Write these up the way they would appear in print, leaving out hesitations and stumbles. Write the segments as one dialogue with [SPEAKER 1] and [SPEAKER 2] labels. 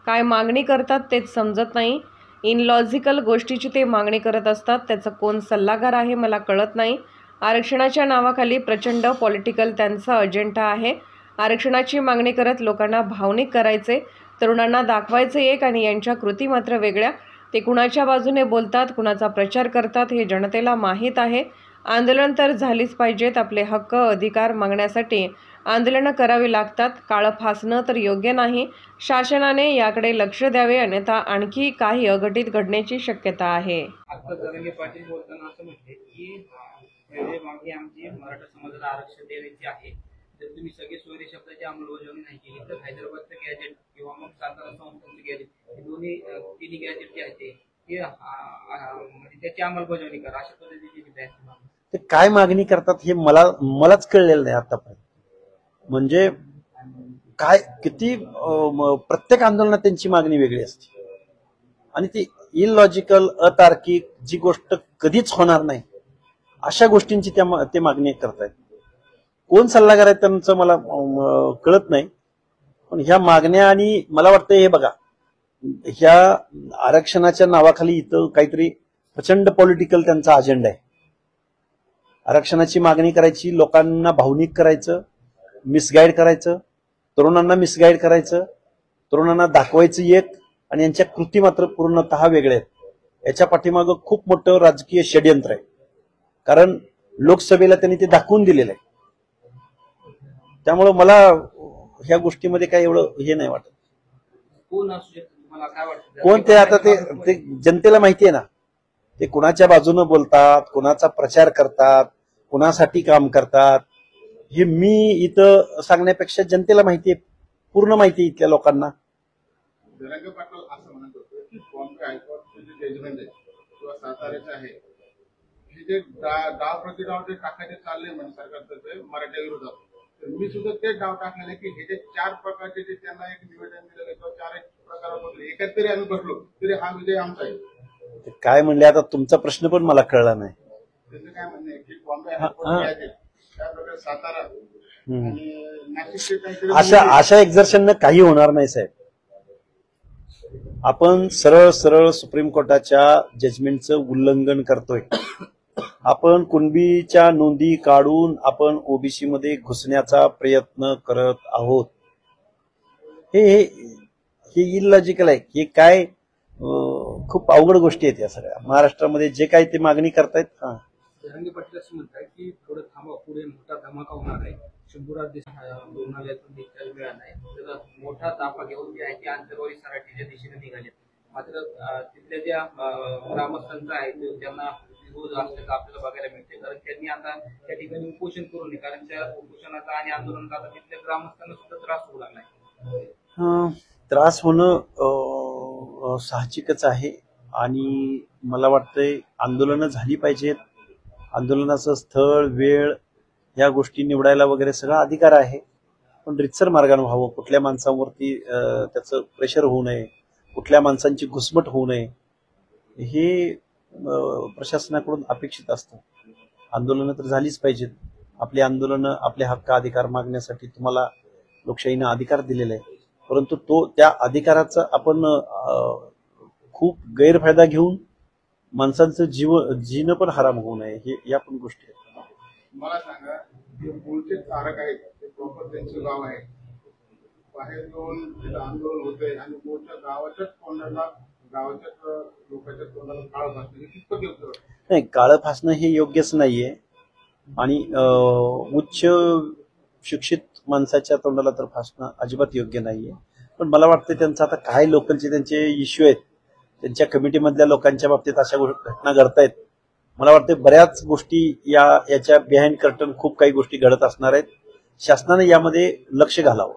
[SPEAKER 1] काय मागणी करतात तेच समजत नाही। इनलॉजिकल गोष्टीची ते मागणी करत असतात, त्याचा कोण सल्लागार आहे मला कळत नाही। आरक्षणाच्या नावाखाली प्रचंड पॉलिटिकल त्यांचा अजेंडा आहे। आरक्षणाची मागणी करत लोकांना भावनिक करायचे, तरुणांना दाखवायचे एक आणि यांच्या कृती मात्र वेगळ्या। ते कुणाच्या बाजूने बोलतात, कुणाचा प्रचार करतात हे जनतेला माहीत आहे। आंदोलन तर झालीच पाहिजेत। आपले हक्क अधिकार मागण्यासाठी आंदोलनं करावी लागतात। काळं फासणं तर योग्य नाही। शासनाने याकडे लक्ष द्यावे, अन्यथा आणखी काही अघटित घडण्याची शक्यता आहे।
[SPEAKER 2] आता जरांगे पाटील बोलताना असं म्हटले की पहिले मागणी आमची मराठा समाजाला आरक्षण देण्याची आहे। जर तुम्ही सगळे सोयरे शब्दाची अंमलबजावणी नाही केली तर हैदराबादचं गॅजेट किंवा मग सातारा संस्थांचं गॅजेट हे तिन्ही गॅजेट जे आहे ते म्हणजे त्याची अंमलबजावणी करा अशा पद्धतीची
[SPEAKER 3] ते काय मागणी करतात हे मलाच कळलेलं नाही आतापर्यंत। म्हणजे काय किती प्रत्येक आंदोलनात त्यांची मागणी वेगळी असते आणि ती इलॉजिकल अतार्किक जी गोष्ट कधीच होणार नाही अशा गोष्टींची ते मागणी करतायत। कोण सल्लागार आहे त्यांचं मला कळत नाही, पण ह्या मागण्या आणि मला वाटतं हे बघा, ह्या आरक्षणाच्या नावाखाली इथं काहीतरी प्रचंड पॉलिटिकल त्यांचा अजेंडा आहे। आरक्षणाची मागणी करायची, लोकांना भावनिक करायचं, मिसगाईड करायचं, तरुणांना मिसगाईड करायचं, तरुणांना दाखवायचं एक आणि यांच्या कृती मात्र पूर्णतः वेगळ्या आहेत। याच्या पाठीमागं खूप मोठं राजकीय षड्यंत्र आहे, कारण लोकसभेला त्यांनी ते दाखवून दिलेलं आहे। त्यामुळे मला ह्या गोष्टीमध्ये काही एवढं हे नाही वाटत।
[SPEAKER 2] कोण असू शकतं तुम्हाला काय वाटतं?
[SPEAKER 3] कोण ते आता ते जनतेला माहिती आहे ना, ते कुणाच्या बाजूने बोलतात, कुणाचा प्रचार करतात, कुणासाठी काम करतात हे मी इथं सांगण्यापेक्षा जनतेला माहिती आहे, पूर्ण माहिती आहे इथल्या लोकांना।
[SPEAKER 4] जरांगे पाटील असं म्हणत होते की बॉम्बे हायकोर्टचे जे जजमेंट आहे किंवा साताऱ्याचे आहे हे जे डाव प्रतिडाव जे टाकायचे चालले म्हणजे सरकारतर्फे मराठा विरोधात, तर मी सुद्धा ते डाव टाकलेले की हे जे 4 प्रकारचे जे त्यांना एक निवेदन दिलेलं किंवा 4 प्रकारामधले एकात तरी आम्ही बसलो तरी हा विजय आमचा आहे।
[SPEAKER 3] काय म्हणले आता तुमचा प्रश्न पण मला कळला नाही।
[SPEAKER 4] त्याचं काय म्हणणं आहे की बॉम्बे हायकोर्ट त्याप्रकारे सातारा आणि नाशिकचे
[SPEAKER 3] अशा एक्झर्शननं काही होणार नाही साहेब। आपण सरळ सरळ सुप्रीम कोर्टाच्या जजमेंटचं उल्लंघन करतोय। आपण कुणबीच्या नोंदी काढून आपण ओबीसी मध्ये घुसण्याचा प्रयत्न करत आहोत। हे इलॉजिकल आहे। हे काय खूप अवघड गोष्टी आहेत या सगळ्या। महाराष्ट्रामध्ये जे काही ते मागणी करतायत।
[SPEAKER 2] जरांगे पाटील असं म्हणतात की थोडं थांबा, पुढे मोठा धमाका होणार आहे। शंभूराज रुग्णालयातून डिस्चार्ज मिळाला आहे, तर मोठा ताफा घेऊन जे आहे ते आंतरवाली सराटीच्या दिशेने निघाले। मात्र तिथल्या ज्या ग्रामस्थांचा आहे त्यांना विरोध असल्याचं आपल्याला बघायला मिळते, कारण त्यांनी आता त्या ठिकाणी उपोषण करू नये, कारण त्या उपोषणाचा आणि आंदोलनाचा आता तिथल्या ग्रामस्थांना सुद्धा त्रास होऊ लागलाय।
[SPEAKER 3] त्रास होणं साहजिकच आहे आणि मला वाटतंय आंदोलनं झाली पाहिजेत। आंदोलनाचं स्थळ, वेळ या गोष्टी निवडायला वगैरे सगळा अधिकार आहे, पण रितसर मार्गाने व्हावं। कुठल्या माणसांवरती त्याचं प्रेशर होऊ नये, कुठल्या माणसांची घुसमट होऊ नये, हे प्रशासनाकडून अपेक्षित असतं। आंदोलनं तर झालीच पाहिजेत। आपली आंदोलनं, आपले हक्क अधिकार मागण्यासाठी तुम्हाला लोकशाहीनं अधिकार दिलेला आहे, परंतु त्या अधिकाराचा आपण खूप गैरफायदा घेऊन माणसांचं जीणं पण हराम होऊ नये, हे या पण गोष्टी आहेत।
[SPEAKER 4] मला सांगा, जे मूळचे तारक आहेत ते प्रॉपर त्यांचं गाव आहे, बाहेर येऊन तिथं आंदोलन होतंय आणि मूळच्या गावाच्याच तोंडाला, गावाच्याच लोकांच्या तोंडाला काळ फासणं कितपत योग्य
[SPEAKER 3] नाही। काळं फासणं हे योग्यच नाहीये आणि उच्च शिक्षित माणसाच्या तोंडाला तर फासणं अजिबात योग्य नाहीये। पण मला वाटतं त्यांचं आता काय लोकलचे त्यांचे इश्यू आहेत, त्यांच्या कमिटीमधल्या लोकांच्या बाबतीत अशा घटना घडतायत। मला वाटतं बऱ्याच गोष्टी याच्या बिहाइंड कर्टन खूप काही गोष्टी घडत असणार आहेत। शासनाने यामध्ये लक्ष घालावं,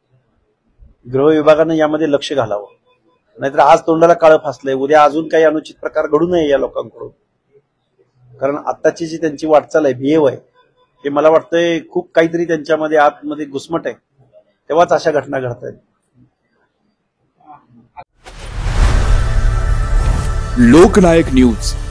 [SPEAKER 3] गृह विभागानं यामध्ये लक्ष घालावं, नाहीतर आज तोंडाला काळं फासलंय, उद्या अजून काही अनुचित प्रकार घडू नये या लोकांकडून। कारण आत्ताची जी त्यांची वाटचाल आहे, बिहेव आहे, हे मला वाटतंय खूप काहीतरी त्यांच्यामध्ये आतमध्ये घुसमट आहे, तेव्हाच अशा घटना घडतायत।
[SPEAKER 5] लोकनायक न्यूज